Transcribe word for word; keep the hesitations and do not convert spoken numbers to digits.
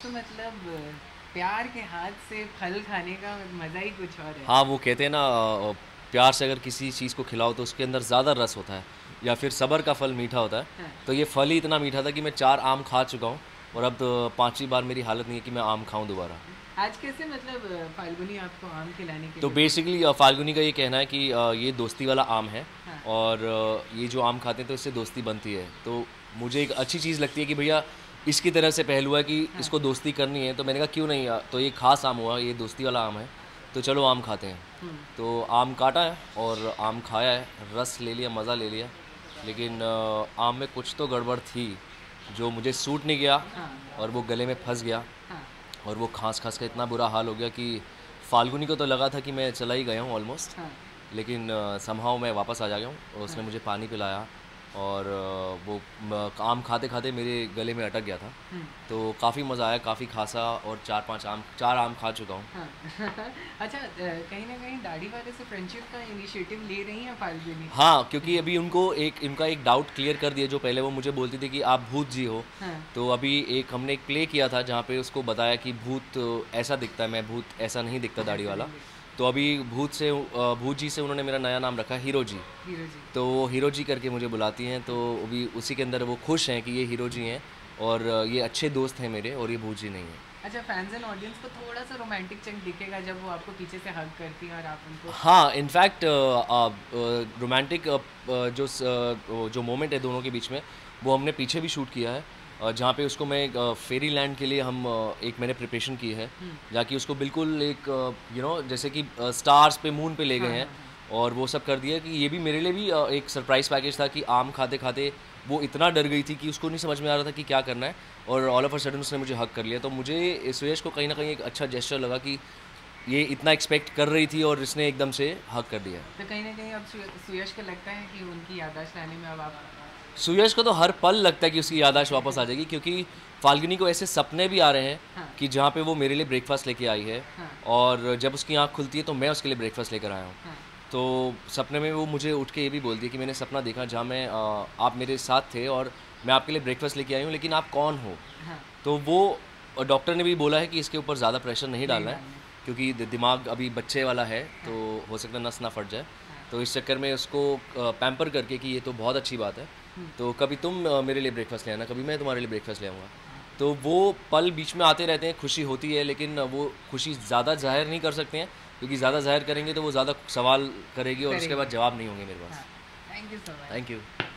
तो मतलब प्यार के हाथ से फल खाने का मज़ा ही कुछ और है। हाँ, वो कहते हैं ना अ, प्यार से अगर किसी चीज़ को खिलाओ तो उसके अंदर ज़्यादा रस होता है या फिर सब्र का फल मीठा होता है। हाँ, तो ये फल ही इतना मीठा था कि मैं चार आम खा चुका हूँ और अब तो पाँचवीं बार मेरी हालत नहीं है कि मैं आम खाऊँ दोबारा। आज कैसे मतलब फाल्गुनी आपको आम खिलाने के तो लिए बोल। बेसिकली फाल्गुनी का ये कहना है कि अ, ये दोस्ती वाला आम है हाँ, और अ, ये जो आम खाते हैं तो इससे दोस्ती बनती है। तो मुझे एक अच्छी चीज़ लगती है कि भैया इसकी तरह से पहलू है कि हाँ, इसको दोस्ती करनी है, तो मैंने कहा क्यों नहीं, अ, तो ये ख़ास आम हुआ, ये दोस्ती वाला आम है, तो चलो आम खाते हैं। हुँ, तो आम काटा है और आम खाया है, रस ले लिया, मज़ा ले लिया, लेकिन अ, आम में कुछ तो गड़बड़ थी, जो मुझे सूट नहीं किया हाँ, और वो गले में फँस गया हाँ, और वो खाँस-खाँस का इतना बुरा हाल हो गया कि फाल्गुनी को तो लगा था कि मैं चला ही गया हूँ ऑलमोस्ट, हाँ, लेकिन समहाउ मैं वापस आ जा गया हूँ और हाँ, उसने मुझे पानी पिलाया और अ, वो म आम खाते-खाते मेरे गले में अटक गया था। हुँ, तो काफ़ी मज़ा आया, काफ़ी खासा और चार पाँच आम चार आम खा चुका हूँ। हाँ। अच्छा, अ, कहीं न कहीं दाढ़ी वाले से फ्रेंडशिप का इनिशिएटिव ले रही हैं फाल्गुनी? हाँ, क्योंकि अभी उनको एक इनका एक डाउट क्लियर कर दिया, जो पहले वो मुझे बोलती थी कि आप भूत जी हो। हाँ, तो अभी एक हमने एक प्ले किया था जहाँ पे उसको बताया कि भूत ऐसा दिखता है, मैं भूत ऐसा नहीं दिखता दाढ़ी ऐसा वाला। नहीं दिखता। तो अभी भूत से अ, भूत जी से उन्होंने मेरा नया नाम रखा है हीरो जी। हीरो जी। तो वो हीरो जी करके मुझे बुलाती हैं, तो अभी उसी के अंदर वो खुश हैं कि ये हीरो जी हैं और ये अच्छे दोस्त हैं मेरे और ये भूत जी नहीं हैं। अच्छा, फैन्स एंड ऑडियंस को थोड़ा-सा रोमांटिक चंक दिखेगा जब वो आपको पीछे से हग करती हैं और आप उनको। हाँ, इनफैक्ट अ अ, रोमांटिक अ, अ, जो स अ, जो मोमेंट है दोनों के बीच में, वो हमने पीछे भी शूट किया है। अ, जहाँ पे उसको मैं एक अ, फेरीलैंड के लिए हम अ, एक मैंने प्रिपरेशन की है, हुँ, जहाँ कि उसको बिल्कुल एक यू नो जैसे कि अ, स्टार्स पे, मून पे ले हाँ, गए हैं हाँ, हाँ। और वो सब कर दिया कि ये भी मेरे लिए भी अ, एक सरप्राइज़ पैकेज था कि आम खाते-खाते वो इतना डर गई थी कि उसको नहीं समझ में आ रहा था कि क्या करना है और ऑल ऑफ अ सडन उसने मुझे हग कर लिया। तो मुझे सुयश को कहीं न कहीं एक अच्छा जेस्चर लगा कि ये इतना एक्सपेक्ट कर रही थी और इसने एकदम से हग कर दिया। तो कहीं न कहीं अब सुय सुयश को लगता है कि उनकी याददाश्त लाने में अब आप। सुयश को तो हर पल लगता है कि उसकी याददाश्त वापस आ जाएगी, क्योंकि फाल्गुनी को ऐसे सपने भी आ रहे हैं हाँ, कि जहाँ पे वो मेरे लिए ब्रेकफ़ास्ट लेके आई है हाँ, और जब उसकी आँख खुलती है तो मैं उसके लिए ब्रेकफ़ास्ट लेकर आया हूँ। हाँ, तो सपने में वो मुझे उठ के ये भी बोलती है कि मैंने सपना देखा जहाँ मैं अ, आप मेरे साथ थे और मैं आपके लिए ब्रेकफ़ास्ट लेके आई हूँ, लेकिन आप कौन हो? हाँ, तो वो डॉक्टर ने भी बोला है कि इसके ऊपर ज़्यादा प्रेशर नहीं नहीं डालना है, डालने। क्योंकि द दिमाग अभी बच्चे वाला है, हाँ, तो हो सकता है नस ना फट जाए। हाँ, तो इस चक्कर में उसको अ, पैम्पर करके कि ये तो बहुत अच्छी बात है, हुँ, तो कभी तुम अ, मेरे लिए ब्रेकफ़ास्ट ले आना, कभी मैं तुम्हारे लिए ब्रेकफ़ास्ट ले आऊँगा। हाँ, तो वो पल बीच में आते रहते हैं, खुशी होती है, लेकिन वो खुशी ज़्यादा ज़ाहिर नहीं कर सकते हैं, क्योंकि ज़्यादा ज़ाहिर करेंगे तो वो ज़्यादा सवाल करेगी और उसके करेंगे। बाद जवाब नहीं होंगे मेरे हाँ, पास। Thank you so much. Thank you.